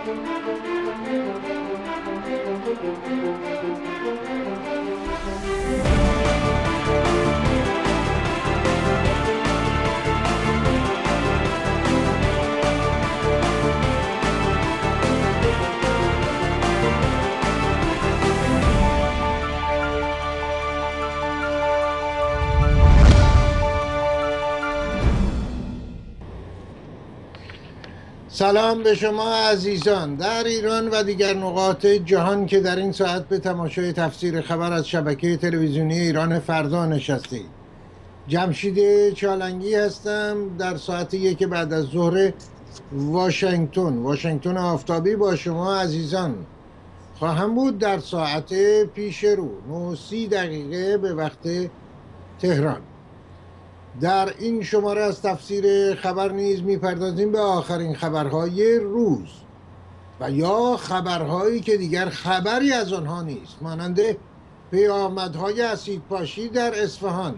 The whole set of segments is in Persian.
سلام به شما عزیزان در ایران و دیگر نقاط جهان که در این ساعت به تماشای تفسیر خبر از شبکه تلویزیونی ایران فردا نشستید. جمشید چالنگی هستم در ساعت 1 بعد از ظهر واشنگتن آفتابی با شما عزیزان خواهم بود در ساعت پیش رو 9:30 به وقت تهران. در این شماره از تفسیر خبر نیز میپردازیم به آخرین خبرهای روز و یا خبرهایی که دیگر خبری از آنها نیست، مانند پیامدهای اسیدپاشی در اصفهان.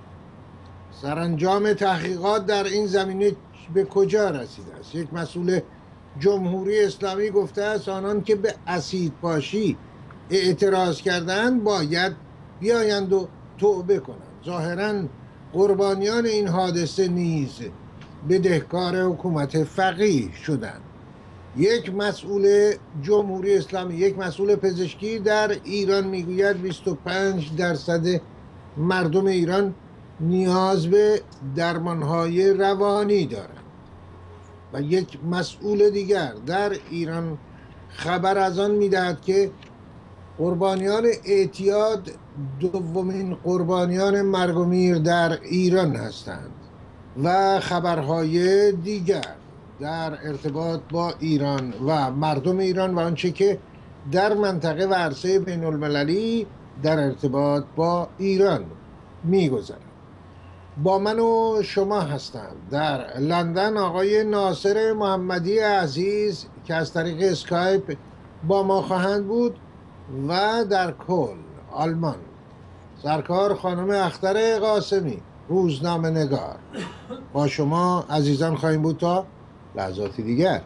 سرانجام تحقیقات در این زمینه به کجا رسیده است؟ یک مسئول جمهوری اسلامی گفته است آنان که به اسیدپاشی اعتراض کردند باید بیایند و توبه کنند. ظاهراً قربانیان این حادثه نیز بدهکار حکومت فقیه شدند. یک مسئول جمهوری اسلامی، یک مسئول پزشکی در ایران میگوید 25% مردم ایران نیاز به درمانهای روانی دارند و یک مسئول دیگر در ایران خبر از آن میدهد که قربانیان اعتیاد دومین قربانیان مرگ و میر در ایران هستند و خبرهای دیگر در ارتباط با ایران و مردم ایران و آنچه که در منطقه و عرصه بین المللی در ارتباط با ایران میگذرد. با من و شما هستند در لندن آقای ناصر محمدی عزیز که از طریق اسکایپ با ما خواهند بود و در کل آلمان سرکار خانم اختر قاسمی روزنامه نگار. با شما عزیزان خواهیم بود تا لحظاتی دیگر.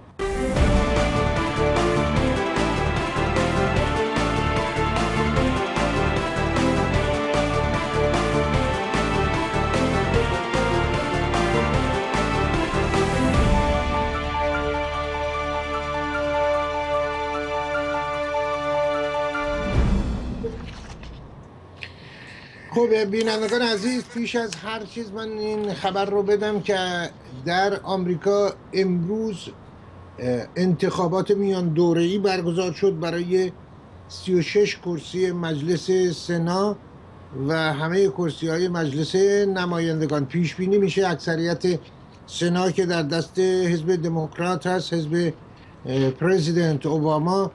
خب بینندگان عزیز، پیش از هر چیز من این خبر رو بدم که در آمریکا امروز انتخابات میان دوره‌ای برگزار شد برای 36 کرسی مجلس سنا و همه کرسی‌های مجلس نمایندگان. پیش بینی میشه اکثریت سنا که در دست حزب دموکرات هست، حزب پرزیدنت اوباما،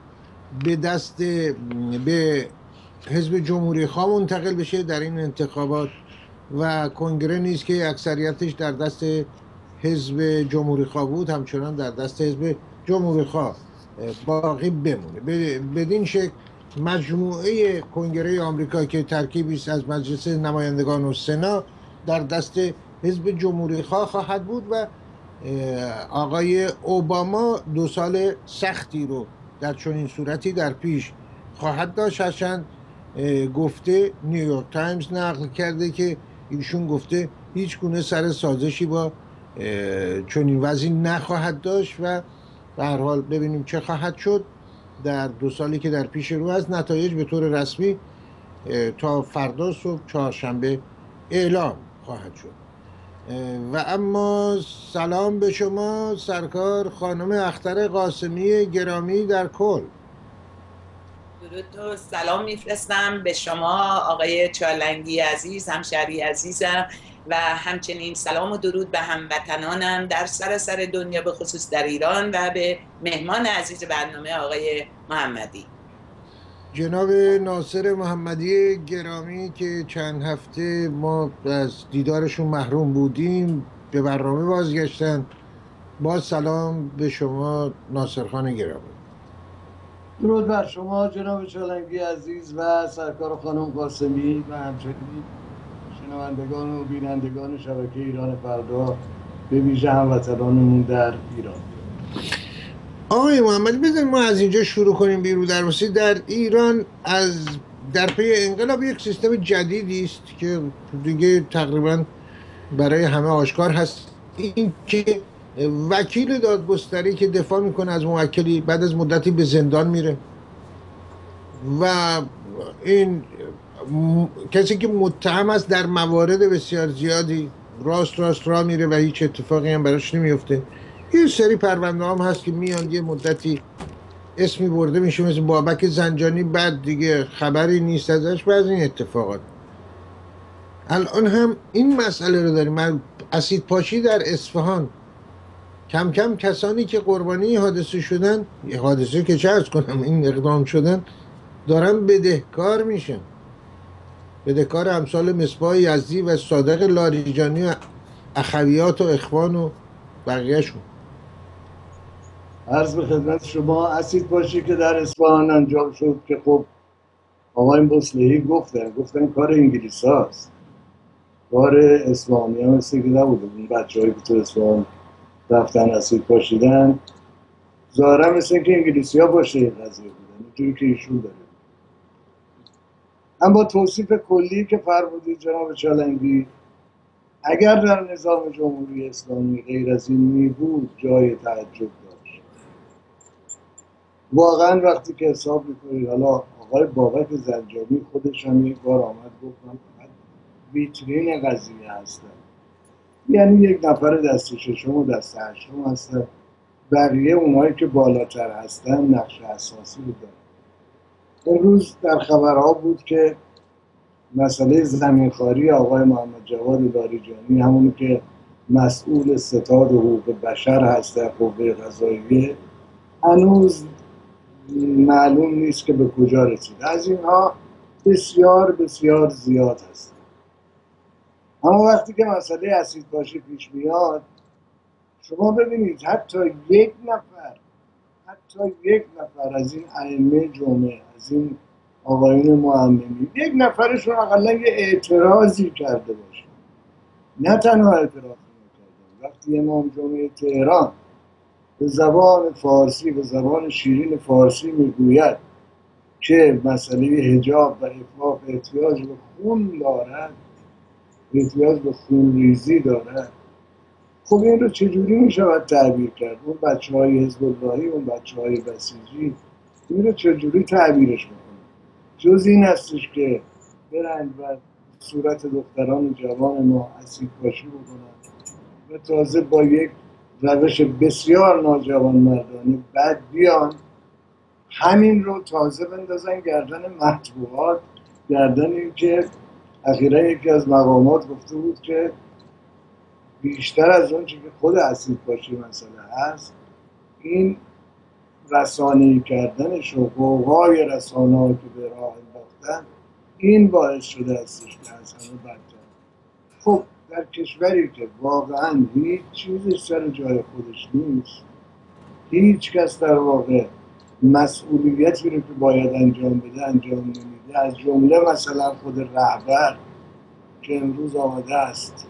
به حزب جمهوری خواه منتقل بشه در این انتخابات و کنگره نیز که اکثریتش در دست حزب جمهوری خواه بود همچنان در دست حزب جمهوری خواه باقی بمونه. بدین شکل مجموعه کنگره آمریکا که ترکیبی است از مجلس نمایندگان و سنا در دست حزب جمهوری خواه خواهد بود و آقای اوباما 2 سال سختی رو در چنین صورتی در پیش خواهد داشت. هرچند گفته نیویورک تایمز نقل کرده که ایشون گفته هیچ گونه سر سازشی با چنین وضعی نخواهد داشت و به هر حال ببینیم چه خواهد شد در 2 سالی که در پیش رو است. نتایج به طور رسمی تا فردا صبح چهارشنبه اعلام خواهد شد. و اما سلام به شما سرکار خانم اختر قاسمی گرامی در کل. درود و سلام میفرستم به شما آقای چالنگی عزیز، همشهری عزیزم، و همچنین سلام و درود به هموطنانم در سراسر دنیا، به خصوص در ایران، و به مهمان عزیز برنامه آقای محمدی. جناب ناصر محمدی گرامی که چند هفته ما از دیدارشون محروم بودیم به برنامه بازگشتن. با سلام به شما ناصر خان گرامی. درود بر شما جناب چالنگی عزیز و سرکار خانم قاسمی و همچنین شنوندگان و بینندگان شبکه ایران فردا، به ویژه هموطنانمون در ایران. آقای محمد بذارید ما از اینجا شروع کنیم بیرو درواسی. در ایران در پی انقلاب یک سیستم جدیدی است که دیگه تقریبا برای همه آشکار هست، این که وکیل دادگستری که دفاع میکنه از موکلی بعد از مدتی به زندان میره و این کسی که متهم است در موارد بسیار زیادی راست راه میره و هیچ اتفاقی هم براش نمیفته. یه سری پرونده هم هست که میان یه مدتی اسمی برده میشه مثل بابک زنجانی، بعد دیگه خبری نیست ازش و از این اتفاقات. الان هم این مسئله رو داریم. اسید پاشی در اصفهان، کم کم کسانی که قربانی حادثه شدن، حادثه که چه ارز کنم این اقدام شدن، دارن بدهکار میشن، بدهکار امثال مصباح یزدی و صادق لاریجانی و اخویات و اخوان و بقیهشون. عرض به خدمت شما اسید پاشی که در اصفهان انجام شد که خب آقای مصلحی گفتن کار انگلیس هاست، کار اسلامی هم مثل که نبوده. اون بچه هایی که تو اصفهان رفتن اسید پاشیدن ظاهرا مثل که انگلیسی ها باشه این قضیه بودن، اینجوری که ایشون داره. اما توصیف کلی که فرمودید جناب چالنگی، اگر در نظام جمهوری اسلامی غیر از این می بود جای تعجب داشت. واقعا وقتی که حساب میکنید، حالا آقای بابک زنجانی خودش هم یک بار آمد گفت من فقط ویترین قضیه هستم، یعنی یک نفر دست ششم و دست هشتم هستن، بقیه اونهایی که بالاتر هستن نقش اساسی رو دارن. امروز در خبرها بود که مسئله زمینخواری آقای محمد جواد لاریجانی، همونی که مسئول ستاد حقوق بشر هست در قوه قضاییه، هنوز معلوم نیست که به کجا رسید. از اینها بسیار بسیار زیاد هست. اما وقتی که مسئله اسید پاشی پیش میاد، شما ببینید حتی یک نفر از این ائمه جمعه، از این آقایون معممی، یک نفرشون اقلا یه اعتراضی کرده باشه. نه تنها اعتراض نکردن، وقتی امام جمعه تهران به زبان فارسی، به زبان شیرین فارسی میگوید که مسئله حجاب و عفاف احتیاج به خون دارد، احتیاج به خون ریزی دارد، خب این رو چجوری میشود تعبیر کرد؟ اون بچه های حزب اللهی، اون بچه های بسیجی، این رو چجوری تعبیرش میکنن؟ جز این هستش که برند و صورت دختران جوان ما اسید پاشی بکنن و تازه با یک روش بسیار ناجوان مردانه بعد بیان همین رو تازه بندازن گردن مطبوعات، گردن این که اخیرا یکی از مقامات گفته بود که بیشتر از اون چی که خود اسید پاشی مسئله هست، این رسانه‌ای کردنش و قوقای رسانه‌ها که به راه انداختن، این باعث شده هستش که از همه بدتر. خب در کشوری که واقعا هیچ چیزش سر جای خودش نیست، هیچ کس در واقع مسئولیتی رو که باید انجام بده انجام نمیده، از جمله مثلا خود رهبر که امروز آمده است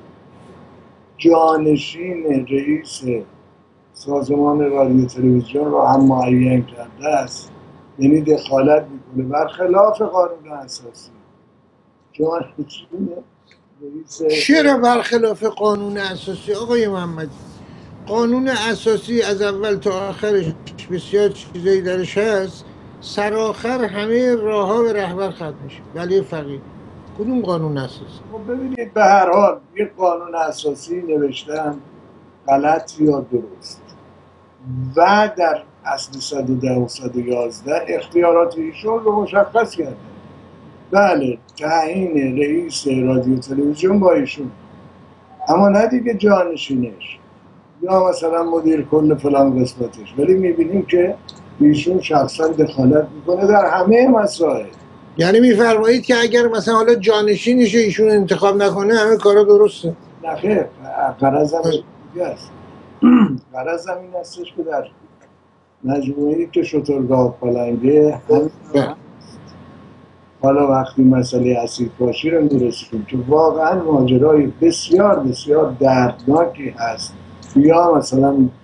جانشین رئیس سازمان رادیو تلویزیون رو هم معین کرده است، یعنی دخالت میکنه برخلاف قانون اساسی. جانشین رئیس چرا برخلاف قانون اساسی آقای محمدی؟ قانون اساسی از اول تا آخرش بسیار چیزایی درش هست، سرآخر همه راه ها به رهبر ختم میشه. ولی فقیه کدوم قانون اساسی؟ خب ببینید به هر حال یک قانون اساسی نوشتن غلط یا درست و در اصل 110 و 111 اختیارات ایشون رو مشخص کرده. بله تعیین رئیس رادیو تلویزیون با ایشون، اما نه دیگه جانشینش یا مثلا مدیر کل فلان قسمتش، ولی میبینیم که ایشون شخصا دخالت میکنه در همه مسائل. یعنی میفرمایید که اگر مثلا حالا جانشینش ایشون انتخاب نکنه همه کارا درسته؟ نه خیر، غرضم دیگه است. غرضم این هستش که در مجموعه‌ای که شترگاه پلنگه همین هست. حالا وقتی مسئله اسید پاشی رو میرسیم که واقعا ماجرای بسیار بسیار دردناکی هست، یا مثلا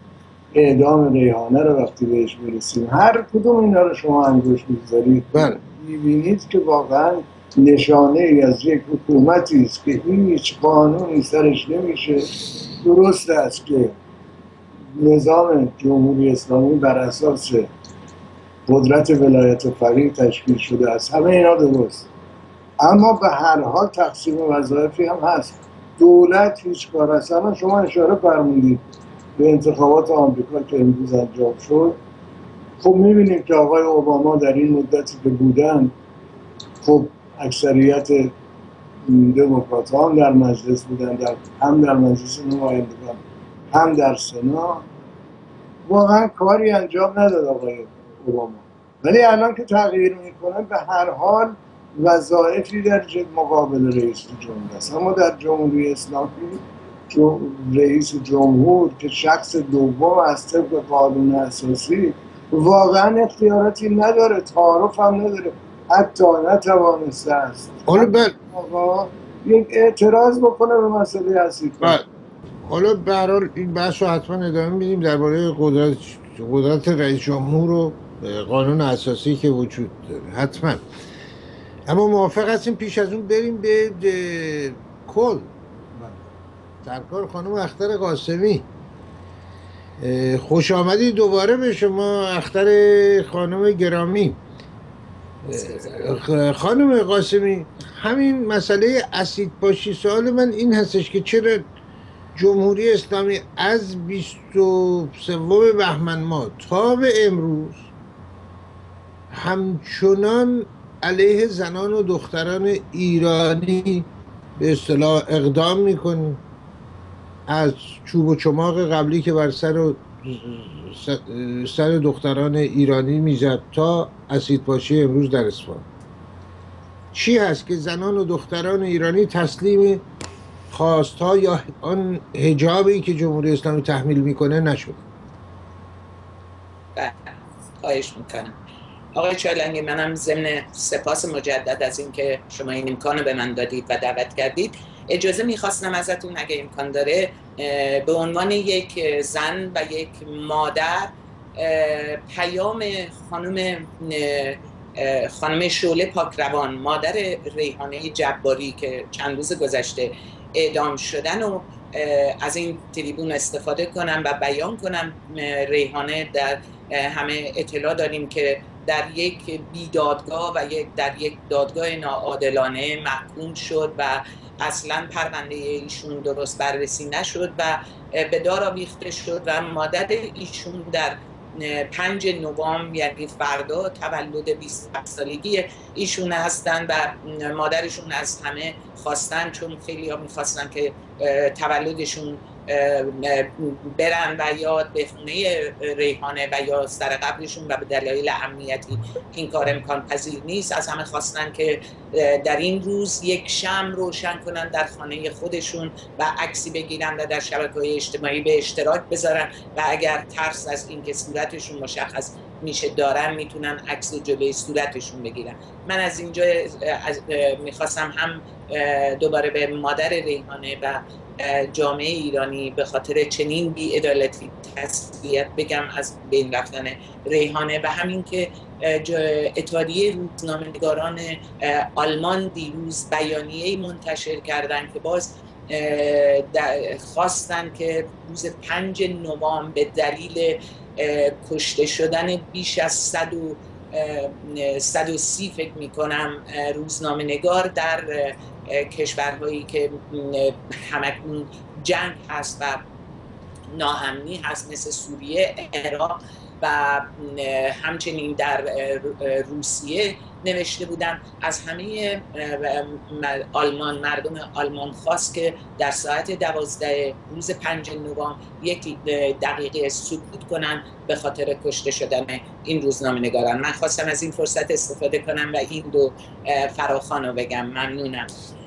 اعدام ریحانه رو وقتی بهش برسیم، هر کدوم اینا رو شما انگوش می‌ذارید می‌بینید که واقعا نشانه ای از یک حکومتی است که هیچ قانونی سرش نمیشه. درست است که نظام جمهوری اسلامی بر اساس قدرت ولایت فقیه تشکیل شده است، همه اینا درست، اما به هر حال تقسیم وظایفی هم هست. دولت هیچ کار است. اما شما اشاره فرمودید به انتخابات آمریکا که امروز انجام شد. خب می‌بینیم که آقای اوباما در این مدتی که بودن، خب اکثریت دموکرات ها هم در مجلس بودن، هم در مجلس نمایندگان هم در سنا، واقعا کاری انجام نداد آقای اوباما. ولی الان که تغییر میکنن به هر حال وظایفی در مقابل رئیس جمهور است. اما در جمهوری اسلامی رئیس جمهور که شخص دوم است طبق قانون اساسی واقعا اختیاراتی نداره، تعارف هم نداره، حتی نتوانسته است آقا یک اعتراض بکنه به مسئله اسید. حالا به هر حال این بحث رو حتما ادامه میدیم درباره قدرت رئیس جمهور و قانون اساسی که وجود داره حتما. اما موافق هستیم پیش از اون بریم به کل سرکار خانم اختر قاسمی. خوش آمدید دوباره به شما اختر خانم گرامی. خانم قاسمی، همین مسئله اسیدپاشی، سوال من این هستش که چرا جمهوری اسلامی از 23 بهمن ماه تا به امروز همچنان علیه زنان و دختران ایرانی به اصطلاح اقدام میکنه؟ از چوب و چماق قبلی که بر سر دختران ایرانی میزد تا اسیدپاشی امروز در اصفهان، چی هست که زنان و دختران ایرانی تسلیم خواستها یا آن حجابی که جمهوری اسلامی تحمیل میکنه نشد؟ خواهش میکنم آقای چالنگی، منم ضمن سپاس مجدد از اینکه شما این امکان به من دادید و دعوت کردید، اجازه میخواستم ازتون اگه امکان داره به عنوان یک زن و یک مادر پیام خانم شعله پاکروان، مادر ریحانه جباری که چند روز گذشته اعدام شدن، و از این تریبون استفاده کنم و بیان کنم. ریحانه در همه اطلاع داریم که در یک بیدادگاه و در یک دادگاه ناعادلانه محکوم شد و اصلا پرونده ایشون درست بررسی نشد و به دار آویخته شد و مادر ایشون در 5 نوامبر یعنی فردا تولد 27 سالگی ایشون هستن و مادرشون از همه خواستن، چون خیلی ها میخواستن که تولدشون برن و یا به خونه ریحانه و یا سر قبرشون و به دلایل امنیتی این کار امکان پذیر نیست، از همه خواستن که در این روز یک شمع روشن کنن در خانه خودشون و عکسی بگیرن و در شبکه‌های اجتماعی به اشتراک بذارن و اگر ترس از این که صورتشون مشخص میشه دارن میتونن عکس جلوی صورتشون بگیرن. من از اینجا میخواستم هم دوباره به مادر ریحانه و جامعه ایرانی به خاطر چنین بی‌عدالتی تسلیت بگم از بین رفتن ریحانه و همین که اتحادیه روزنامه‌نگاران آلمان دیروز بیانیه‌ای منتشر کردند که باز خواستن که روز 5 نوامبر به دلیل کشته شدن بیش از 130 فکر میکنم روزنامه‌نگار در کشورهایی که همکنون جنگ هست و ناامنی هست مثل سوریه، عراق و همچنین در روسیه نوشته بودن، از همه مردم آلمان خواست که در ساعت 12 روز 5 نوامبر 1 دقیقه سکوت کنن به خاطر کشته شدن این روزنامه‌نگاران. من خواستم از این فرصت استفاده کنم و این دو فراخوان رو بگم. ممنونم.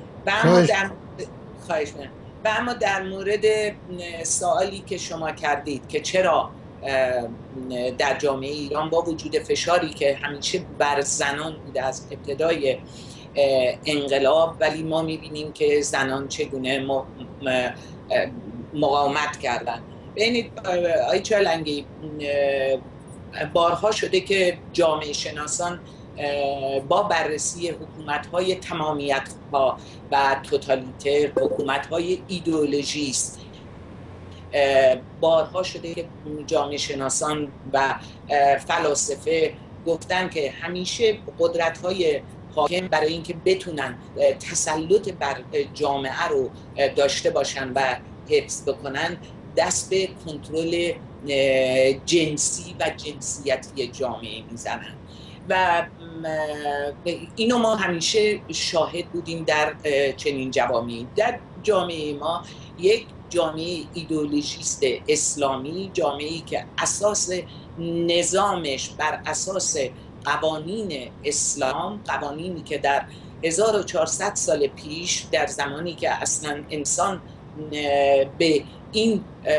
و اما در مورد سوالی که شما کردید که چرا در جامعه ایران با وجود فشاری که همیشه بر زنان بوده از ابتدای انقلاب، ولی ما میبینیم که زنان چگونه مقاومت کردن ببینید آقای چالنگی، بارها شده که جامعه شناسان با بررسی حکومت‌های تمامیت‌ها و توتالیتر، حکومت‌های ایدئولوژیست، بارها شده که جامعه شناسان و فلاسفه گفتن که همیشه قدرت‌های حاکم برای اینکه بتونن تسلط بر جامعه رو داشته باشن و حفظ بکنن، دست به کنترل جنسی و جنسیتی جامعه میزنن و اینو ما همیشه شاهد بودیم در چنین جوامعی. در جامعه ما یک جامعه ایدئولوژیست اسلامی، جامعه‌ای که اساس نظامش بر اساس قوانین اسلام، قوانینی که در 1400 سال پیش، در زمانی که اصلا انسان به این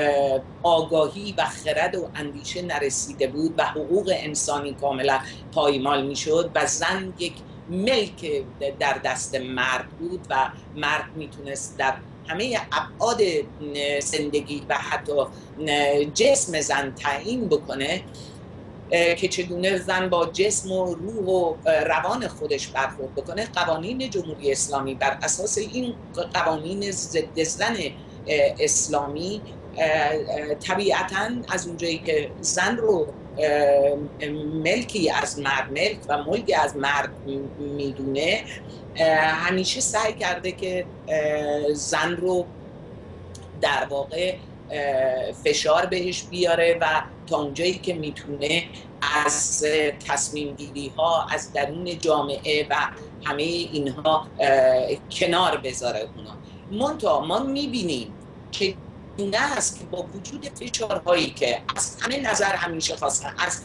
آگاهی و خرد و اندیشه نرسیده بود و حقوق انسانی کاملا پایمال میشد و زن یک ملک در دست مرد بود و مرد میتونست در همه ابعاد زندگی و حتی جسم زن تعیین بکنه که چگونه زن با جسم و روح و روان خودش برخورد بکنه. قوانین جمهوری اسلامی بر اساس این قوانین ضد زن اسلامی طبیعتاً از اونجایی که زن رو ملکی از مرد، ملک و ملکی از مرد میدونه، همیشه سعی کرده که زن رو در واقع فشار بهش بیاره و تا اونجایی که میتونه از تصمیم گیری ها از درون جامعه و همه اینها کنار بذاره اونا. منتها ما میبینیم که نه است که با وجود فشارهایی که از همه نظر همیشه خواستن، از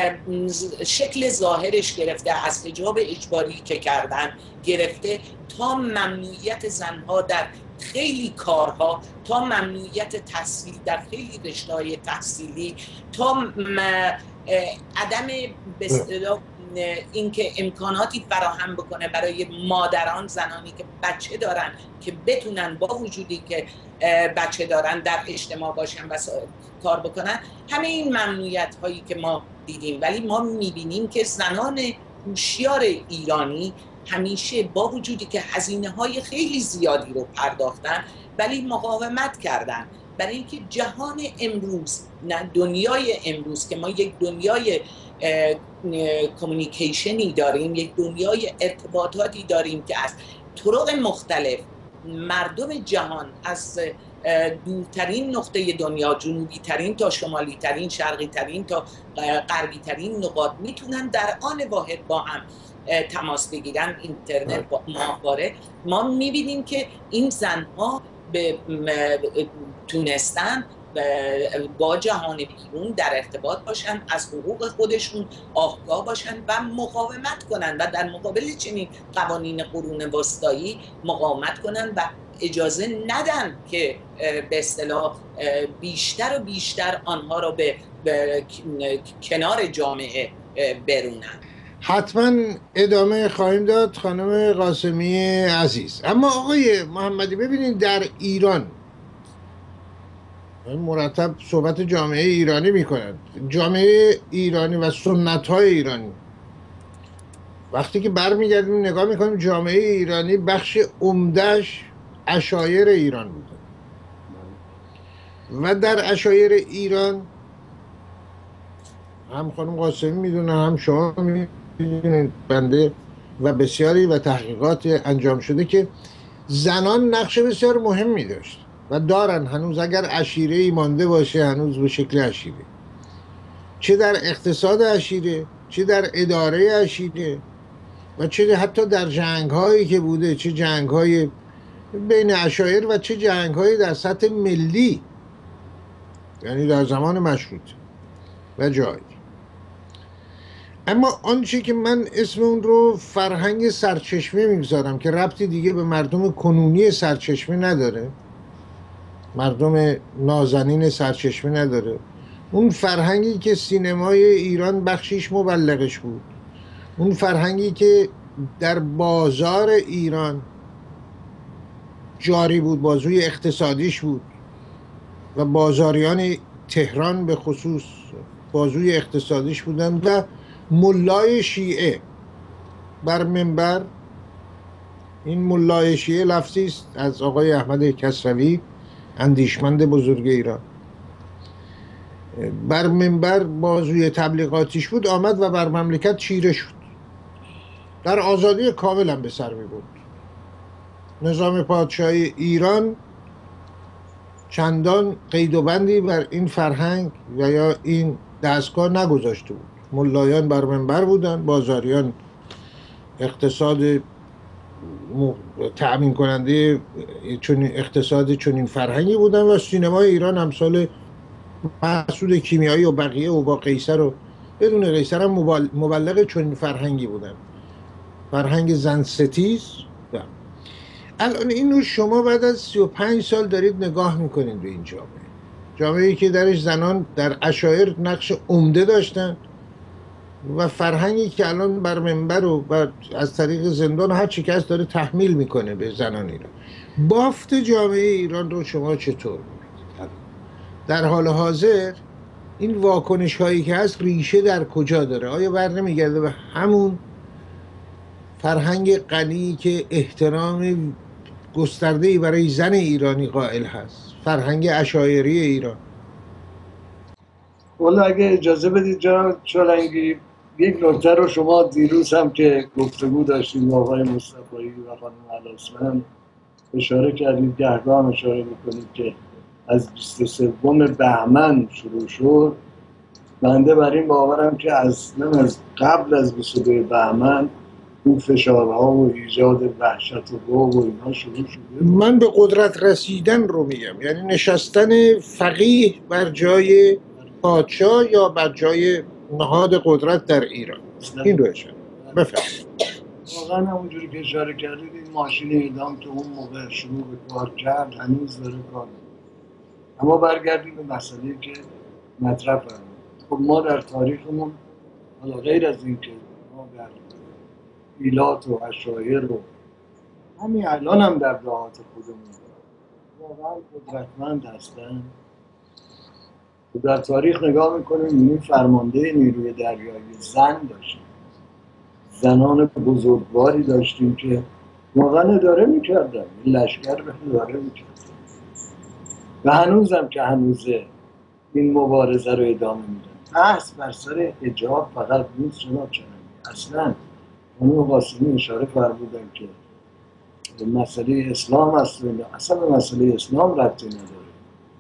شکل ظاهرش گرفته، از حجاب اجباری که کردن گرفته تا ممنوعیت زنها در خیلی کارها، تا ممنوعیت تحصیل در خیلی رشته‌های تحصیلی، تا عدم به اصطلاح اینکه امکاناتی فراهم بکنه برای مادران، زنانی که بچه دارن که بتونن با وجودی که بچه دارن در اجتماع باشن و کار بکنن. همه این ممنوعیت هایی که ما دیدیم، ولی ما میبینیم که زنان هوشیار ایرانی همیشه با وجودی که هزینه های خیلی زیادی رو پرداختن ولی مقاومت کردن، برای اینکه جهان امروز، نه دنیای امروز که ما یک دنیای کمیونیکیشنی داریم، یک دنیای ارتباطاتی داریم که از طرق مختلف مردم جهان از دورترین نقطه دنیا، جنوبی ترین تا شمالی ترین، شرقی ترین تا غربی ترین نقاط میتونن در آن واحد با هم تماس بگیرن، اینترنت با ماهواره. ما میبینیم که این زنها تونستن با جهان بیرون در ارتباط باشن، از حقوق خودشون آگاه باشن و مقاومت کنن و در مقابل چنین قوانین قرون وسطایی مقاومت کنن و اجازه ندن که به اصطلاح بیشتر و بیشتر آنها رو به کنار جامعه برونن. حتما ادامه خواهیم داد خانم قاسمی عزیز. اما آقای محمدی ببینید، در ایران مرتب صحبت جامعه ایرانی میکنند، جامعه ایرانی و سنت های ایرانی، وقتی که برمیگردیم نگاه میکنیم جامعه ایرانی بخش عمده‌اش عشایر ایران بوده و در عشایر ایران هم خانم قاسمی میدونه، هم شما میدونید، بنده و بسیاری و تحقیقات انجام شده که زنان نقش بسیار مهمی داشت و دارن هنوز، اگر عشیره‌ای مانده باشه هنوز به شکل عشیره، چه در اقتصاد عشیره، چه در اداره عشیره و چه حتی در جنگ هایی که بوده، چه جنگ های بین عشایر و چه جنگ هایی در سطح ملی، یعنی در زمان مشروطه و جایی. اما آنچه که من اسم اون رو فرهنگ سرچشمه میگذارم که ربطی دیگه به مردم کنونی سرچشمه نداره، مردم نازنین سرچشمه نداره، اون فرهنگی که سینمای ایران بخشیش مبلغش بود، اون فرهنگی که در بازار ایران جاری بود، بازوی اقتصادیش بود و بازاریان تهران به خصوص بازوی اقتصادیش بودن و ملای شیعه بر منبر. این ملای شیعه لفظی است از آقای احمد کسروی، اندیشمند بزرگ ایران. بر منبر بازوی تبلیغاتیش بود، آمد و بر مملکت چیره شد. در آزادی کامل هم به سر می برد. نظام پادشاهی ایران چندان قید و بندی بر این فرهنگ و یا این دستگاه نگذاشته بود. ملایان بر منبر بودن، بازاریان اقتصاد تأمین کننده چون اقتصاد چنین فرهنگی بودن و سینمای ایران امثال مسعود کیمیایی و بقیه و با قیصر و بدون قیصر هم مبلغ چنین فرهنگی بودن، فرهنگ زن ستیز. الان اینو شما بعد از 35 سال دارید نگاه میکنید به این جامعه‌ای که درش زنان در عشایر نقش عمده داشتن و فرهنگی که الان بر منبر و از طریق زندان هر چی کس داره تحمیل میکنه به زنان ایران. بافت جامعه ایران رو شما چطور می‌بینید؟ در حال حاضر این واکنش هایی که هست ریشه در کجا داره؟ آیا بر نمیگرده به همون فرهنگ غنی که احترام گسترده‌ای برای زن ایرانی قائل هست، فرهنگ عشایری ایران؟ والا اگه اجازه بدید جناب چالنگی، یک نکته رو شما دیروز هم که گفتگو داشتیم با آقای مصطفایی و خانم علاسمند اشاره کردید، گهگاه هم اشاره میکنید که از 23 بهمن شروع شد. بنده بر این باورم که از قبل از 22 بهمن اون فشارها و ایجاد وحشت و رعب و اینا شروع شده. من به قدرت رسیدن رو میگم، یعنی نشستن فقیه بر جای پادشاه یا بر جای نهاد قدرت در ایران، این رو اشاره بفرمایید. واقعا همونجوری که اشاره کردید این ماشین اعدام که اون موقع شروع به کار کرد هنوز داره کار میکنه. اما برگردیم به مسئله که مطرح فرمودید. خب ما در تاریخمون حالا غیر از این که ما در ایلات و عشایر و همین الان هم در دهات خودمون واقعا قدرتمند هستن، و در تاریخ نگاه میکنیم این فرمانده نیروی دریایی زن داشتیم، زنان بزرگواری داشتیم که واقعا اداره میکردن، این لشکر به اداره میکردن و هنوزم که هنوزه این مبارزه رو ادامه میدن. بحث بر سر حجاب فقط نیست جناب چالنگی، اصلا خانم قاسمی اشاره فرمودن که مسئله اسلام است، اصلا به مسئله اسلام ربطی نداره.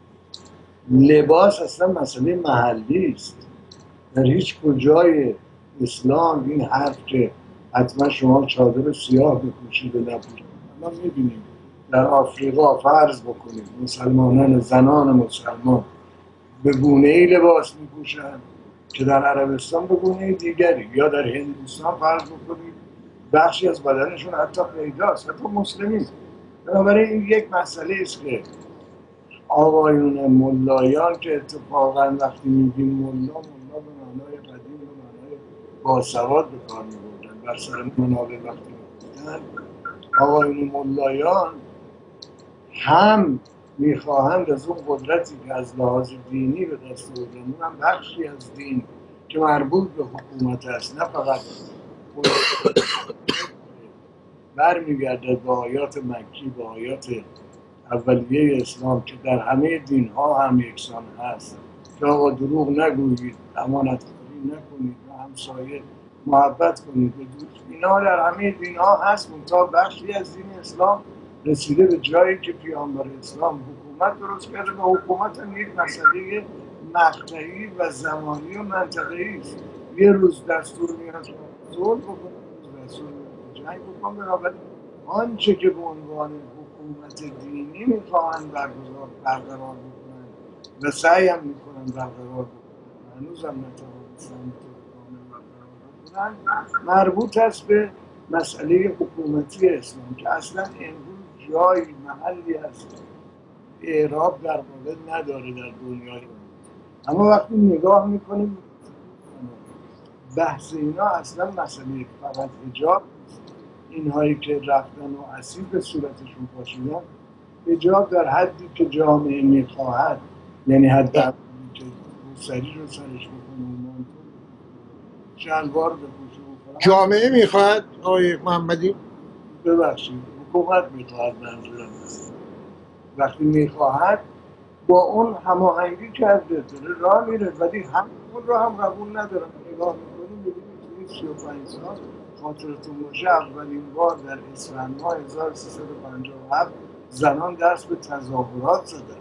لباس اصلا مسئله محلی است. در هیچ کجای اسلام این حرف که حتما شما چادر سیاه بپوشید و نپوشید، ما میبینیم در آفریقا فرض بکنیم مسلمانان، زنان مسلمان به گونه‌ای لباس میپوشند که در عربستان به گونه دیگری، یا در هندوستان فرض بکنیم بخشی از بدنشون حتی پیداست، حتی مسلمین. بنابراین این یک مسئله است که آقایون ملایان که اتفاقا وقتی میگیم ملا به معنای قدیم، به معنای باسواد به کار میبردن، بر سر منابع وقتی میبودن آقایون ملایان هم میخواهند از اون قدرتی که از لحاظ دینی به دست آوردن، هم بخشی از دین که مربوط به حکومت است، نه فقط برمیگردد به آیات مکی، به آیات اولیه اسلام که در همه دین ها هم یکسان هست که آقا دروغ نگویید، امانت خوری نکنید و همسایه محبت کنید به دوست. اینا در همه دین ها هست، منتها بخشی از دین اسلام رسیده به جایی که پیامبر اسلام حکومت درست کرده و حکومت هم یک مسئله مقطعی و زمانی و منطقه‌ای است. یه روز دستور میاد ظلم بکنه، دستور میاد جنگ بکنه. بنابراین آنچه که به عنوان حکومت دینی میخواهند برقرار بکنن و سعی هم میکنن برقرار بکنن، هنوز هم نتوانستن برقرار بکنن، مربوط است به مسئله حکومتی اسلام که اصلا امروز جایی محلی هست اعراب در مورد نداره در دنیای. اما وقتی نگاه میکنیم بحث اینا اصلا مسئله فقط حجاب، اینهایی که رفتن و اسیر به صورتشون پاشیدن، حجاب در حدی که جامعه میخواهد یعنی حتی که روسری رو سرش بکنه و مانتو شلوار بپوشه بکنه. جامعه میخواد آقای محمدی؟ ببخشید حکومت میخواهد، منظورم است وقتی میخواهد با اون هماهنگی کرده داره راه میره، ولی اون رو هم قبول ندارم. نگاه میکنیم ببینید توی 35 سال خاطرتون باشه اولین بار در اسفند ماه 1357 زنان دست به تظاهرات زدن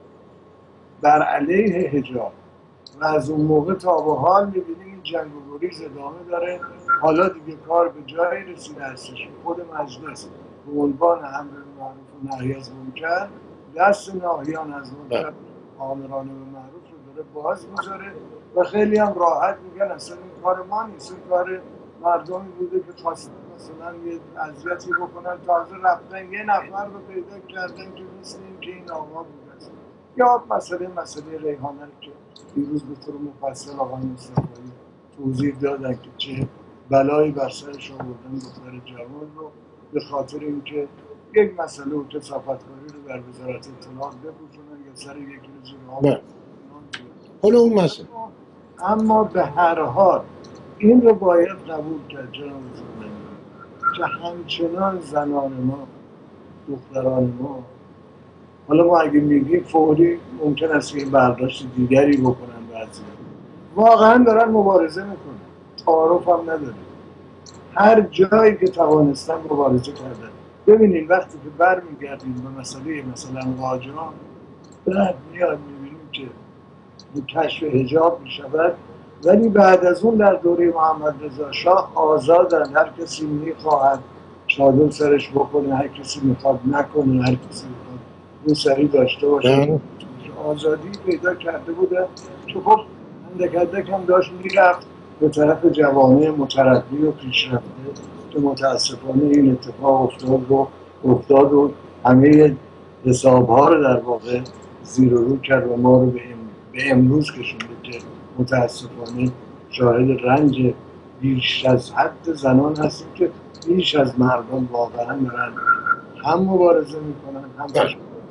بر علیه حجاب و از اون موقع تا به حال میبینیم این جنگ و گریز ادامه داره. حالا دیگه کار به جایی رسیده هستش خود مجلس به عنوان امر معروف و نهی از منکر دست ناهیان از منکر آمرانه به معروف رو داره باز میذاره و خیلی هم راحت میگن اصلا این کار ما نیست، این کار مردمی بوده که خواستن مثلا یه اذیتی بکنن، تازه رفتن یه نفر رو پیدا کردن که مثل این که این آقا بوده است. یا مسئله ریحانه که دیروز به طور مفصل آقای مصطفی توضیح دادن که چه بلایی بر سرش آوردن دختر جوان رو به خاطر اینکه یک مسئله و کثافت‌کاری رو در وزارت اطلاعات بپوشونن یا سر یکی رو زیر آب. حالا اون مسئله اما به هر حال این رو باید قبول کرد جناب زندگی که همچنان زنان ما، دختران ما، حالا ما اگه میگیم فوری ممکن است یه برداشت دیگری بکنن بعضی واقعا دارن مبارزه میکنن، تعارف هم نداره، هر جایی که توانستن مبارزه کردن. ببینید وقتی که برمیگردیم به مسئله مثلا قاجار بعد میاد میبینیم که کشف حجاب میشود، ولی بعد از اون در دوره محمد رضا شاه آزادن، هر کسی میخواهد چادر سرش بکنه، هر کسی میخواد نکنه، هر کسی میخواد روسری داشته باشه. آزادی پیدا کرده بوده که خب اندک هم داشت میرفت به طرف جوامع مترقی و پیشرفته که متاسفانه این اتفاق افتاد و همه حسابها رو در واقع زیر و رو کرد و ما رو به امروز کشونده که متاسفانه شاهد رنج بیش از حد زنان هستیم که بیش از مردم واقعا دارن هم مبارزه میکنن هم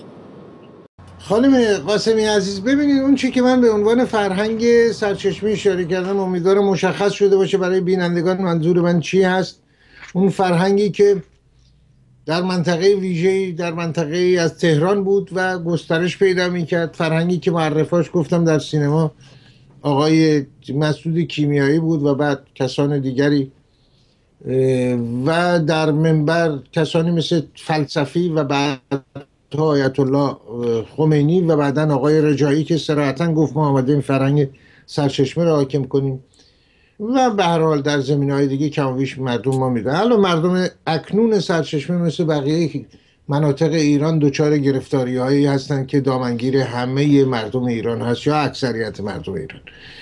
خانم قاسمی عزیز، ببینید اون چی که من به عنوان فرهنگ سرچشمه اشاره کردم امیدوارم مشخص شده باشه برای بینندگان منظور من چی هست. اون فرهنگی که در منطقه ویژه‌ای در منطقه از تهران بود و گسترش پیدا میکرد، فرهنگی که معرفاش گفتم در سینما آقای مسعود کیمیایی بود و بعد کسان دیگری و در منبر کسانی مثل فلسفی و بعد آیت الله خمینی و بعدن آقای رجایی که صراحتا گفت ما آمده این فرهنگ سرچشمه را حاکم کنیم و به هر حال در زمینه‌های دیگه کم و بیش مردم ما میدن. حالا مردم اکنون سرچشمه مثل بقیه مناطق ایران دچار گرفتاری‌هایی هستند که دامنگیر همه مردم ایران هست یا اکثریت مردم ایران.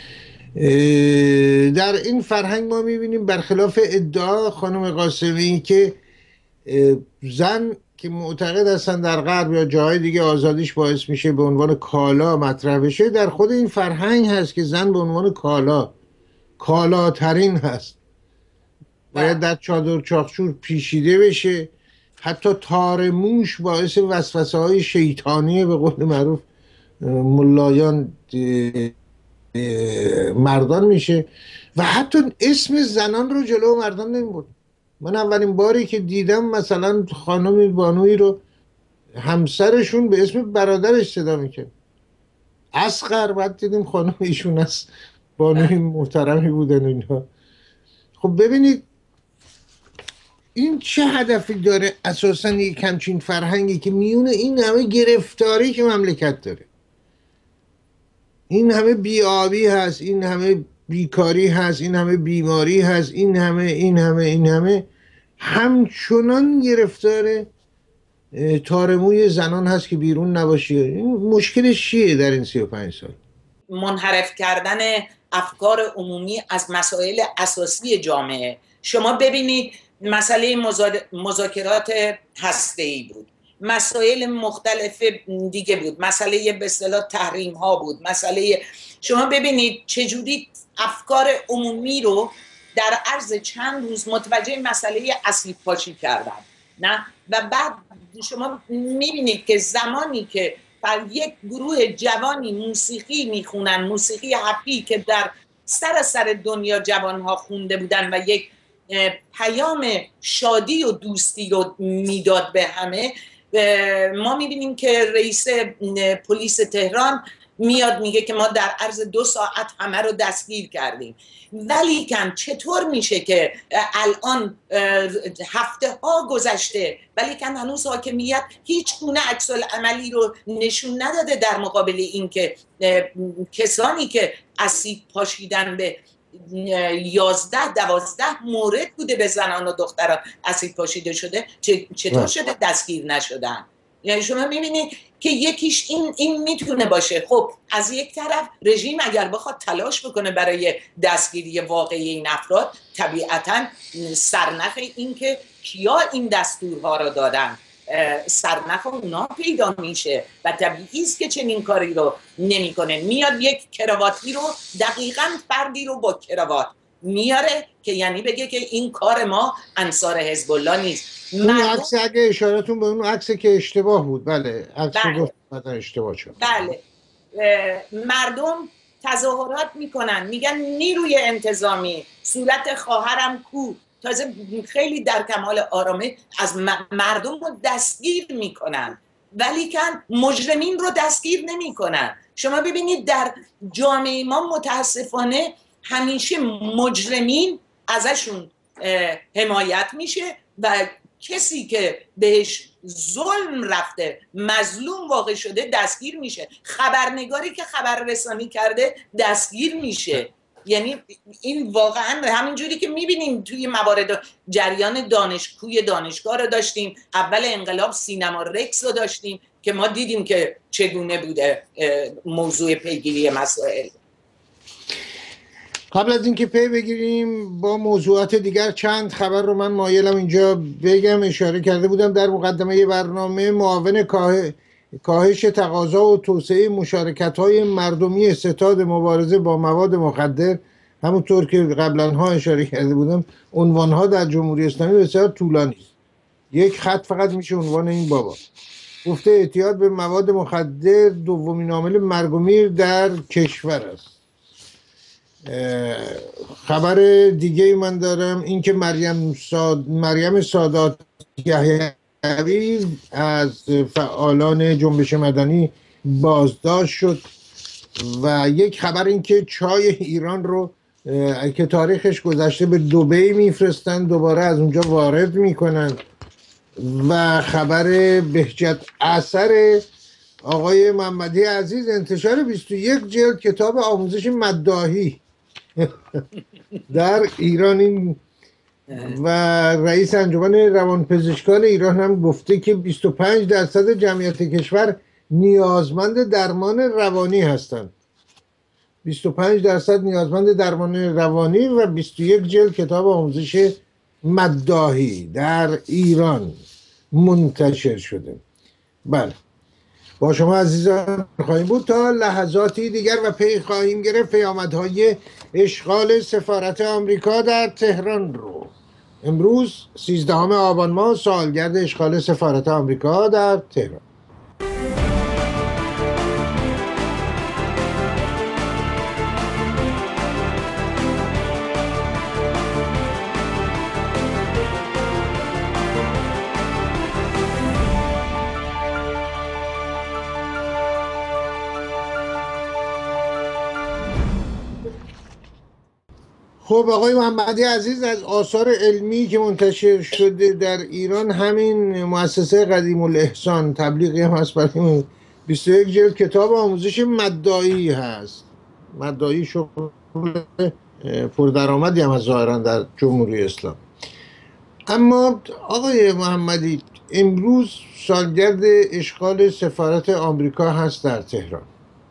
در این فرهنگ ما میبینیم برخلاف ادعا خانم قاسمی که زن که معتقد هستن در غرب یا جاهای دیگه آزادیش باعث میشه به عنوان کالا مطرح بشه، در خود این فرهنگ هست که زن به عنوان کالاترین هست، باید در چادر چاخچور پیشیده بشه. حتی تار موش باعث وسوسه های شیطانی به قول معروف ملایان مردان میشه و حتی اسم زنان رو جلو مردان نمیبرد. من اولین باری که دیدم مثلا خانم بانویی رو همسرشون به اسم برادرش صدا میکرد، اصغر، بعد دیدیم خانم ایشون است، بانوی محترمی بودن اینها. خب ببینید این چه هدفی داره اساسا یک همچین فرهنگی که میونه این همه گرفتاری که مملکت داره، این همه بیابی هست، این همه بیکاری هست، این همه بیماری هست، این همه همچنان گرفتار تارموی زنان هست که بیرون نباشی. این مشکلش چیه در این 35 سال؟ منحرف کردن افکار عمومی از مسائل اساسی جامعه. شما ببینید مسئله مذاکرات هسته‌ای بود، مسائل مختلف دیگه بود، مسئله به اصطلاح تحریم ها بود، مسئله شما ببینید چجوری افکار عمومی رو در عرض چند روز متوجه مسئله اسید پاشی کردن، نه؟ و بعد شما میبینید که زمانی که یک گروه جوانی موسیقی میخونن، موسیقی هپی که در سر دنیا جوانها خونده بودن و یک پیام شادی و دوستی رو میداد به همه. ما میبینیم که رئیس پلیس تهران میاد میگه که ما در عرض 2 ساعت همه رو دستگیر کردیم. ولیکن چطور میشه که الان هفته ها گذشته ولیکن هنوز حاکمیت هیچ گونه عکس العملی رو نشون نداده در مقابل این که کسانی که اسید پاشیدن به 11-12 مورد بوده به زنان و دختران اسید پاشیده شده چطور شده دستگیر نشدن؟ یعنی شما میبینید که یکیش این میتونه باشه. خب از یک طرف رژیم اگر بخواد تلاش بکنه برای دستگیری واقعی این افراد، طبیعتا سرنخ این که کیا این دستورها رو دادن سرنخ اونا پیدا میشه و طبیعی است که چنین کاری رو نمیکنه. میاد یک کراواتی رو دقیقاً فردی رو با کراوات میاره که یعنی بگه که این کار ما انصار حزب الله نیست. اون عکس اگه اشارتون به اون عکسی که اشتباه بود، بله عکس رو گفت اشتباه شد. بله مردم تظاهرات میکنن، میگن نیروی انتظامی صورت خواهرم کو، تازه خیلی در کمال آرامش از مردم رو دستگیر میکنن ولیکن مجرمین رو دستگیر نمیکنن. شما ببینید در جامعه ما متاسفانه همیشه مجرمین ازشون حمایت میشه و کسی که بهش ظلم رفته مظلوم واقع شده دستگیر میشه. خبرنگاری که خبررسانی کرده دستگیر میشه. یعنی این واقعا همینجوری که میبینیم توی موارد جریان دانشکوی دانشگاه رو داشتیم، اول انقلاب سینما رکس رو داشتیم که ما دیدیم که چگونه بوده موضوع پیگیری مسائل. قبل از اینکه پی بگیریم با موضوعات دیگر چند خبر رو من مایلم اینجا بگم. اشاره کرده بودم در مقدمه برنامه معاون کاهش تقاضا و توسعه مشارکت‌های مردمی ستاد مبارزه با مواد مخدر، همونطور که قبلا اشاره کرده بودم عنوانها در جمهوری اسلامی بسیار طولانی است. یک خط فقط میشه عنوان این بابا. گفته اعتیاد به مواد مخدر دومین عامل مرگ و میر در کشور است. خبر دیگه من دارم این که مریم سادات یحیوی از فعالان جنبش مدنی بازداشت شد و یک خبر این که چای ایران رو که تاریخش گذشته به دبی میفرستن، دوباره از اونجا وارد میکنن. و خبر بهجت اثر آقای محمدی عزیز، انتشار 21 جلد کتاب آموزش مداحی در ایران. و رئیس انجمن روانپزشکان ایران هم گفته که 25% جمعیت کشور نیازمند درمان روانی هستند. 25% نیازمند درمان روانی و 21 جلد کتاب آموزش مداحی در ایران منتشر شده. بله، با شما عزیزان خواهیم بود تا لحظاتی دیگر و پی خواهیم گرفت پیامدهای اشغال سفارت آمریکا در تهران رو. امروز 13 آبان ماه، سالگرد اشغال سفارت آمریکا در تهران. خب آقای محمدی عزیز، از آثار علمی که منتشر شده در ایران همین مؤسسه قدیم الاحسان تبلیغی هم هست برای 21 جلد کتاب آموزش مداحی هست. مداحی شغل پردرآمدی هم هست ظاهرا در جمهوری اسلام. اما آقای محمدی، امروز سالگرد اشغال سفارت آمریکا هست در تهران.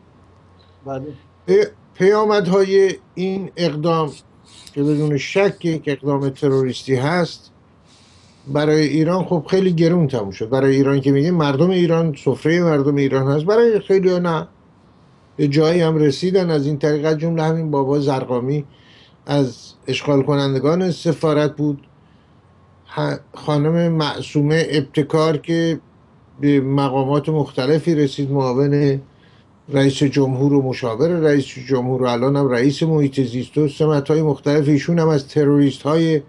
بله. پیامدهای این اقدام که بدون شک یک اقدام تروریستی هست برای ایران خب خیلی گرون تموم شد. برای ایران که میگیم مردم ایران، سفره مردم ایران هست. برای خیلی ها نه، به جایی هم رسیدن از این طریق. جمله همین بابا زرقامی از اشغال کنندگان سفارت بود. خانم معصومه ابتکار که به مقامات مختلفی رسید، معاون رئیس جمهور و مشاور رئیس جمهور و الان هم رئیس محیط زیست و سمت‌های مختلف. ایشون هم از تروریست های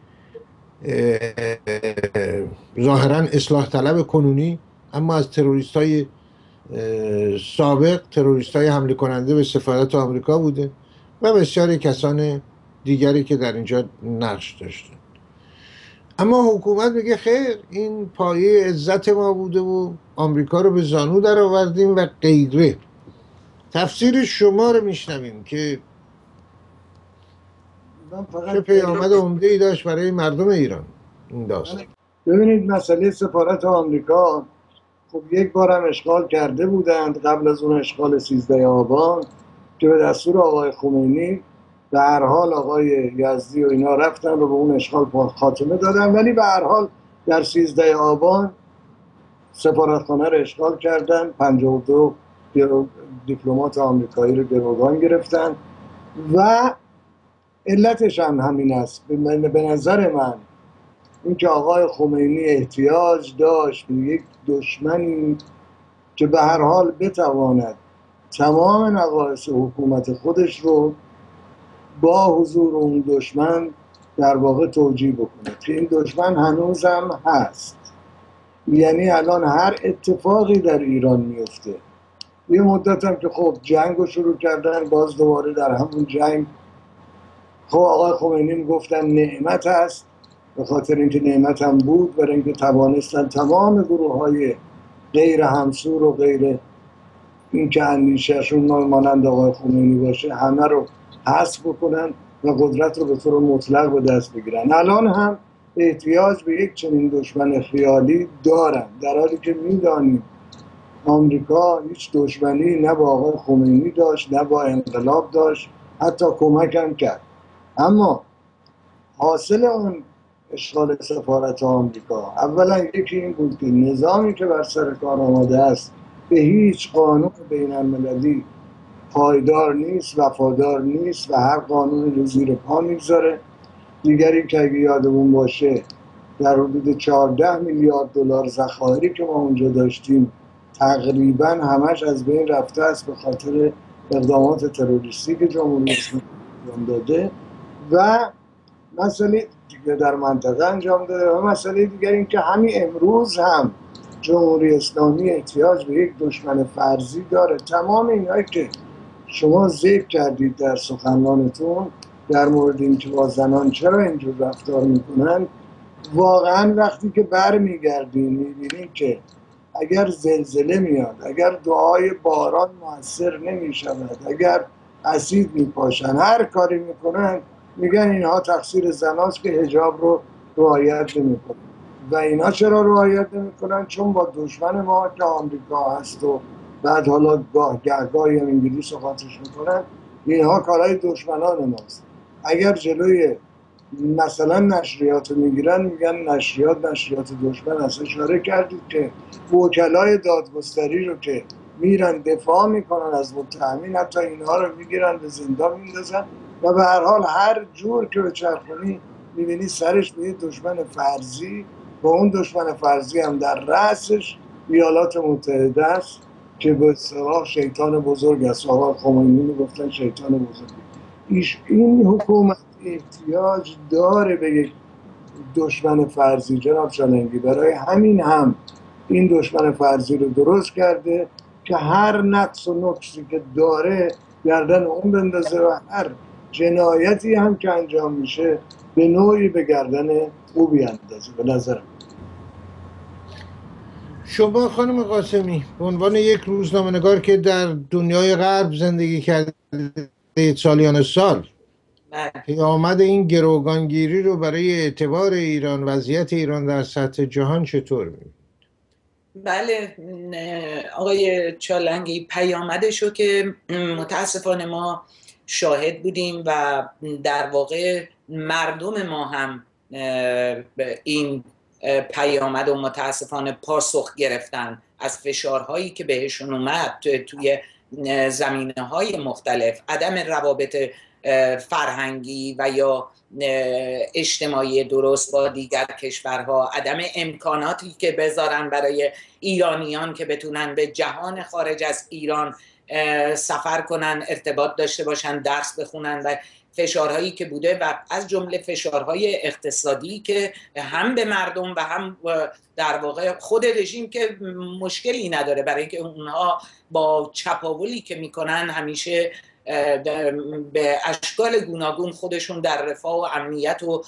ظاهرا اصلاح طلب کنونی، اما از تروریست های سابق، تروریست های حمله کننده به سفارت آمریکا بوده و بسیاری کسان دیگری که در اینجا نقش داشتن. اما حکومت میگه خیر، این پایه عزت ما بوده و آمریکا رو به زانو در آوردیم و غیره. تفسیر شما رو میشنویم که چه پیامد عمده ای داشت برای مردم ایران این داستان. ببینید مسئله سفارت آمریکا، خب یک بار هم اشغال کرده بودند قبل از اون اشغال 13 آبان که به دستور آقای خمینی به هر حال آقای یزدی و اینا رفتن و به اون اشغال خاتمه دادن، ولی به هر حال در 13 آبان سفارتخانه رو اشغال کردن، 52 دیپلمات آمریکایی رو گروگان گرفتن و علتش هم همین است. به نظر من اینکه آقای خمینی احتیاج داشت به یک دشمنی که به هر حال بتواند تمام نقایص حکومت خودش رو با حضور اون دشمن در واقع توجیه بکنه، که این دشمن هنوز هم هست. یعنی الان هر اتفاقی در ایران میفته، یه مدت هم که خب جنگ رو شروع کردن، باز دوباره در همون جنگ خب آقای خمینی میگفتن نعمت هست، به خاطر اینکه نعمت هم بود، برای اینکه توانستن تمام گروه های غیر همسور و غیر اینکه اندیشهشون مانند آقای خمینی باشه همه رو حذف بکنن و قدرت رو به طور مطلق به دست بگیرن. الان هم احتیاج به یک چنین دشمن خیالی دارن، در حالی که میدانیم آمریکا هیچ دشمنی نه با آقای خمینی داشت نه با انقلاب داشت، حتی کمک هم کرد. اما حاصل اون اشغال سفارت آمریکا اولا یکی این بود که نظامی که بر سر کار آمده است به هیچ قانون بین المللی پایدار نیست، وفادار نیست و هر قانونی رو زیر پا میگذاره. دیگری که اگه یادمون باشه در حدود 14 میلیارد دلار ذخایری که ما اونجا داشتیم تقریبا همش از بین رفته است به خاطر اقدامات تروریستی که جمهوری اسلامی انجام داده و مسئله دیگه در منطقه انجام داده. و مسئله دیگر این که همین امروز هم جمهوری اسلامی احتیاج به یک دشمن فرضی داره. تمام اینایی که شما ذکر کردید در سخنانتون در مورد اینکه با زنان چرا اینجور رفتار میکنن، واقعا وقتی که برمیگردیم میبینیم که اگر زلزله میاد، اگر دعای باران موثر نمیشود، اگر اسید میپاشن، هر کاری میکنن میگن اینها تقصیر زناست که حجاب رو رعایت نمیکنن. و اینا چرا رعایت نمیکنن؟ چون با دشمن ما که آمریکا هست و بعد حالا گهگاهی هم انگلیس رو قاطیش میکنن، اینها کارهای دشمنان ماست. اگر جلوی مثلا نشریات رو میگیرن میگن نشریات دشمن هست. اشاره کردید که وکلای دادگستری رو که میرن دفاع میکنن از متهمین، حتی اینها رو میگیرن به زندان میندازن و به هر حال هر جور که بچرخونی میبینی سرش به دشمن فرضی، با اون دشمن فرضی هم در رأسش ایالات متحده است که به اصطلاح شیطان بزرگ است. آقای خمینی میگفتن شیطان بزرگ. این حکومت احتیاج داره به یک دشمن فرضی جناب چالنگی، برای همین هم این دشمن فرضی رو درست کرده که هر نقص و نقصی که داره گردن اون بندازه و هر جنایتی هم که انجام میشه به نوعی به گردن او بیاندازه. به نظرم شما خانم قاسمی به عنوان یک روزنامه‌نگار که در دنیای غرب زندگی کرده سالیان سال، پیامد این گروگانگیری رو برای اعتبار ایران، وضعیت ایران در سطح جهان چطور می‌بینید؟ بله آقای چالنگی، پیامدش رو که متاسفانه ما شاهد بودیم و در واقع مردم ما هم این پیامد و متاسفانه پاسخ گرفتن از فشارهایی که بهشون اومد توی زمینه‌های مختلف. عدم روابط فرهنگی و یا اجتماعی درست با دیگر کشورها، عدم امکاناتی که بذارن برای ایرانیان که بتونن به جهان خارج از ایران سفر کنن، ارتباط داشته باشن، درس بخونن، و فشارهایی که بوده و از جمله فشارهای اقتصادی که هم به مردم و هم در واقع خود رژیم که مشکلی نداره، برای اینکه اونها با چپاولی که میکنن همیشه به اشکال گوناگون خودشون در رفاه و امنیت و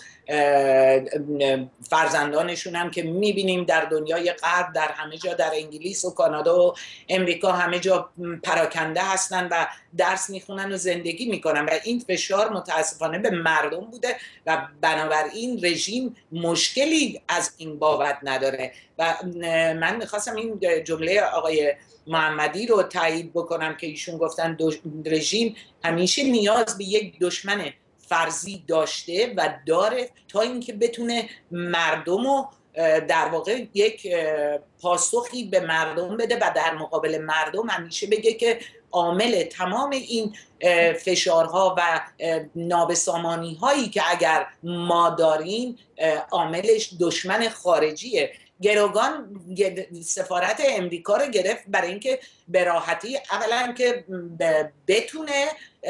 فرزندانشون هم که میبینیم در دنیای غرب، در همه جا، در انگلیس و کانادا و امریکا، همه جا پراکنده هستن و درس میخونن و زندگی میکنن و این فشار متاسفانه به مردم بوده و بنابراین رژیم مشکلی از این بابت نداره. و من میخواستم این جمله آقای محمدی رو تایید بکنم که ایشون گفتن رژیم همیشه نیاز به یک دشمن فرضی داشته و داره تا اینکه بتونه مردم رو در واقع یک پاسخی به مردم بده و در مقابل مردم همیشه بگه که عامل تمام این فشارها و نابسامانی هایی که اگر ما داریم عاملش دشمن خارجیه. گروگان سفارت امریکا رو گرفت برای اینکه به راحتی اولا که بتونه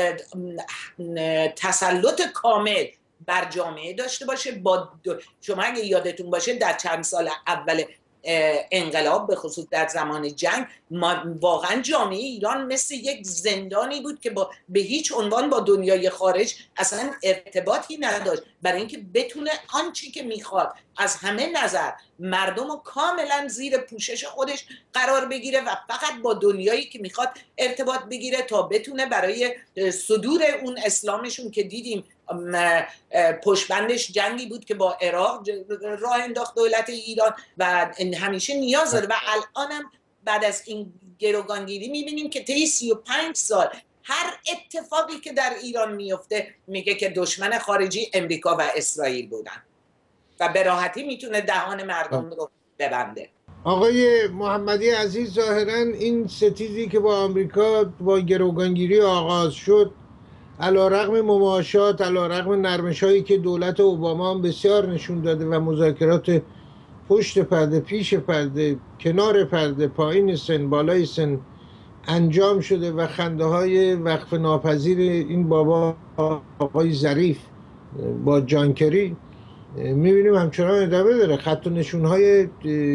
تسلط کامل بر جامعه داشته باشه. شما اگه یادتون باشه در چند سال اول انقلاب، به خصوص در زمان جنگ، واقعا جامعه ایران مثل یک زندانی بود که به هیچ عنوان با دنیای خارج اصلا ارتباطی نداشت، برای اینکه بتونه آنچه که میخواد از همه نظر مردم رو کاملا زیر پوشش خودش قرار بگیره و فقط با دنیایی که میخواد ارتباط بگیره تا بتونه برای صدور اون اسلامشون که دیدیم پشتبندش جنگی بود که با عراق راه انداخت دولت ایران و همیشه نیاز داره. و الانم بعد از این گروگانگیری میبینیم که طی 35 سال هر اتفاقی که در ایران میفته میگه که دشمن خارجی امریکا و اسرائیل بودن و به راحتی میتونه دهان مردم رو ببنده. آقای محمدی عزیز، ظاهراً این ستیزی که با آمریکا با گروگانگیری آغاز شد، علیرغم مماشات، علیرغم نرمش‌هایی که دولت اوباما بسیار نشون داده و مذاکرات پشت پرده، پیش پرده، کنار پرده، پایین سن، بالای سن انجام شده و خنده های وقف ناپذیر این بابا آقای ظریف با جانکری میبینیم همچنان ادامه داره. خط و نشونهای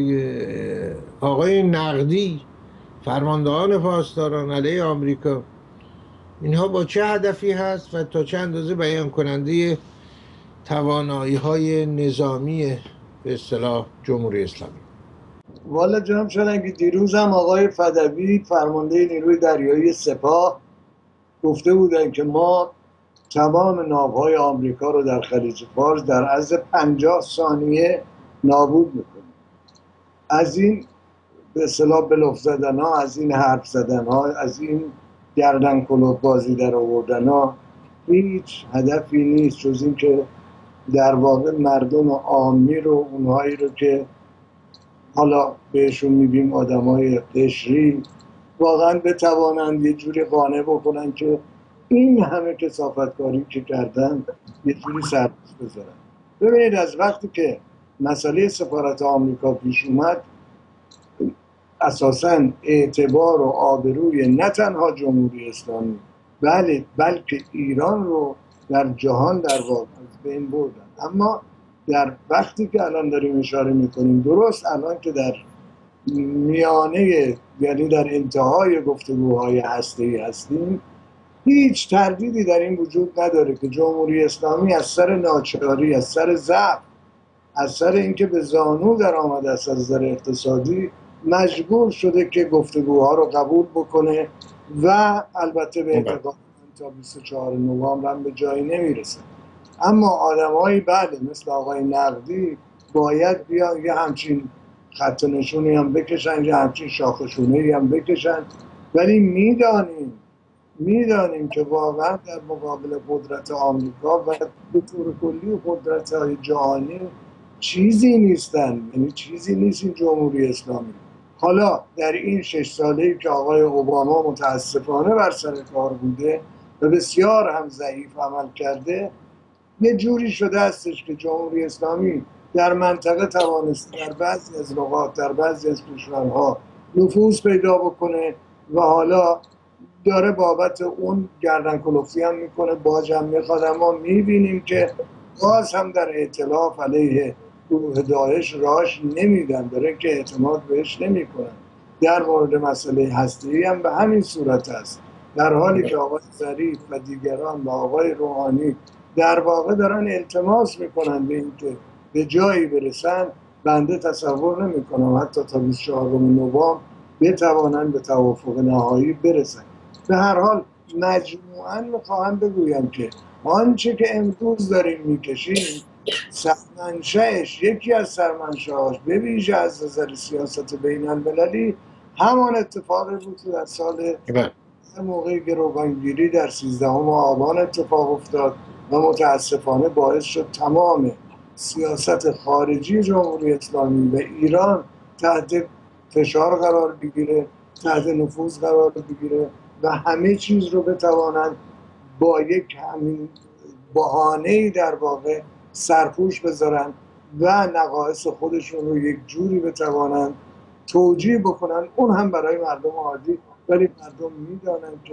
آقای نقدی، فرماندهان پاسداران علیه آمریکا، اینها با چه هدفی هست و تا چه اندازه بیان کننده توانایی های نظامی به اصطلاح جمهوری اسلامی؟ والا جناب چالنگی، دیروز هم آقای فدوی فرمانده نیروی دریایی سپاه گفته بودن که ما تمام ناوهای آمریکا رو در خلیج فارس در عرض 50 ثانیه نابود میکنیم. از این به اصطلاح بلوف زدن ها، از این حرف زدن ها، از این گردن کلوف بازی در آوردن ها هیچ هدفی نیست جز این که در واقع مردم عامی رو، اونهایی رو که حالا بهشون میگیم آدمای قشری، واقعا بتوانند یه جوری قانع بکنن که این همه کثافتکاری که کردن یه جوری سرپوش بذارن. ببینید از وقتی که مسئله سفارت آمریکا پیش اومد، اساساً اعتبار و آبروی نه تنها جمهوری اسلامی بلکه ایران رو در جهان در واقع از بین بردن. اما در وقتی که الان داریم اشاره میکنیم، درست الان که در میانه، یعنی در انتهای گفتگوهای هسته‌ای هستیم، هیچ تردیدی در این وجود نداره که جمهوری اسلامی از سر ناچاری، از سر ضعف، از سر اینکه به زانو در آمده است از نظر اقتصادی، مجبور شده که گفتگوها رو قبول بکنه و البته به اقدام تا 24 نوامبر هم به جایی نمیرسه. اما آدم‌های بله مثل آقای نقدی باید بیا یه همچین خط نشونی هم بکشن، یه همچین شاخشونه‌ای هم بکشن، ولی میدانیم که واقعا در مقابل قدرت آمریکا و به طور کلی قدرت‌های جهانی چیزی نیستن، یعنی چیزی نیست این جمهوری اسلامی. حالا در این 6 ساله‌ای که آقای اوباما متاسفانه بر سر کار بوده، و بسیار هم ضعیف عمل کرده، یه جوری شده هستش که جمهوری اسلامی در منطقه توانسته در بعضی از نقاط، در بعضی از کشورها نفوذ پیدا بکنه و حالا داره بابت اون گردن کلفتی هم میکنه، باج هم میخواد. اما میبینیم که باز هم در ائتلاف علیه گروه داعش راش نمیدن، داره که اعتماد بهش نمیکنن. در مورد مسئله هسته‌ای هم به همین صورت است، در حالی که آقای ظریف و دیگران و آقای روحانی در واقع دارن التماس میکنن به اینکه به جایی برسن. بنده تصور نمیکنم حتی تا 24 نوامبر بتوانند به توافق نهایی برسن. به هر حال مجموعاً میخواهم بگویم که آنچه که امروز داریم میکشیم سرمنشأش، یکی از سرمنشأهاش به ویژه از نظر سیاست بین المللی همان اتفاقی بود که در سال موقع گروگانگیری در 13 آبان اتفاق افتاد و متاسفانه باعث شد تمام سیاست خارجی جمهوری اسلامی و ایران تحت فشار قرار بگیره، تحت نفوذ قرار بگیره و همه چیز رو بتوانند با یک همین بهانه‌ای در واقع سرپوش بذارن و نقایص خودشون رو یک جوری بتوانند توجیه بکنن، اون هم برای مردم عادی. ولی مردم میدانن که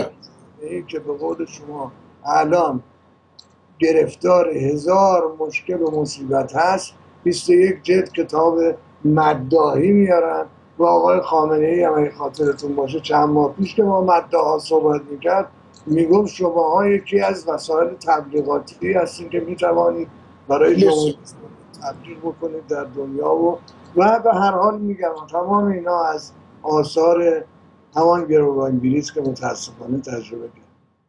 که به قول شما الان گرفتار 1000 مشکل و مصیبت هست، 21 جلد کتاب مداحی میارن و آقای خامنه‌ای هم اگه خاطرتون باشه چند ماه پیش که ما مداحا صحبت میکرد میگفت شماها یکی از وسایل تبلیغاتی هستین که میتوانید برای جمهوری تبلیغ بکنید در دنیا و به هر حال میگم تمام اینا از آثار همان گروگانگیری است که متاسفانه تجربه کردیم.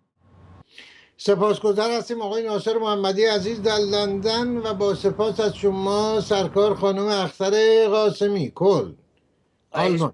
سپاسگزار هستیم آقای ناصر محمدی عزیز در لندن و با سپاس از شما سرکار خانم اختر قاسمی کل آلمان.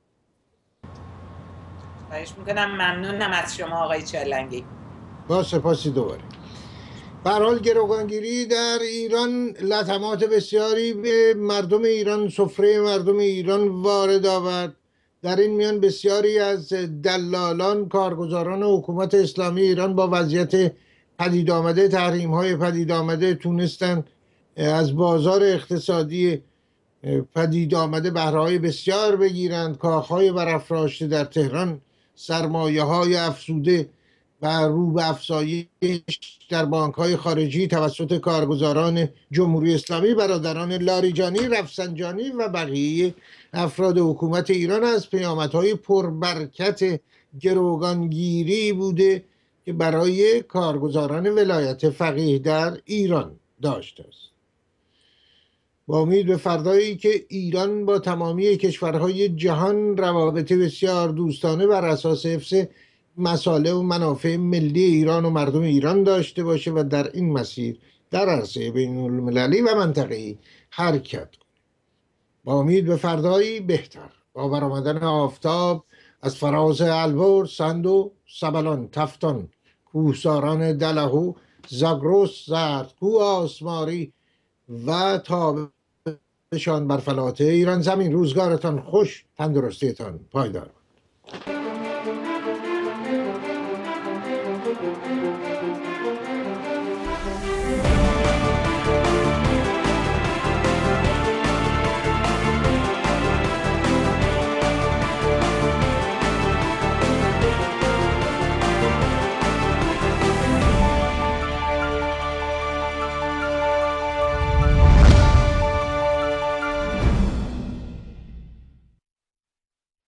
خواهش میکنم. ممنونم از شما آقای چالنگی. با سپاسی دوباره. به هر حال گروگانگیری در ایران لطمات بسیاری به مردم ایران، سفره مردم ایران وارد آورد. در این میان بسیاری از دلالان، کارگزاران حکومت اسلامی ایران با وضعیت پدید آمده، تحریم های پدید آمده تونستن از بازار اقتصادی پدید آمده بهره های بسیار بگیرند. کاخهای برافراشته در تهران، سرمایه های افزوده و رو به افزایش در بانک های خارجی توسط کارگزاران جمهوری اسلامی، برادران لاریجانی، رفسنجانی و بقیه افراد حکومت ایران از پیامدهای پربرکت گروگانگیری بوده که برای کارگزاران ولایت فقیه در ایران داشته است. با امید به فردایی که ایران با تمامی کشورهای جهان روابط بسیار دوستانه بر اساس حفظ مصالح و منافع ملی ایران و مردم ایران داشته باشه و در این مسیر در عرصه بین المللی و منطقه‌ای حرکت کنه. با امید به فردایی بهتر، با برآمدن آفتاب از فراز البرز، سندو، سبلان، تفتان، کوهساران دلهو، زاگرس، زردکو، آسماری و تابشان بر فلات ایران زمین. روزگارتان خوش، تندرستیتان پایدار.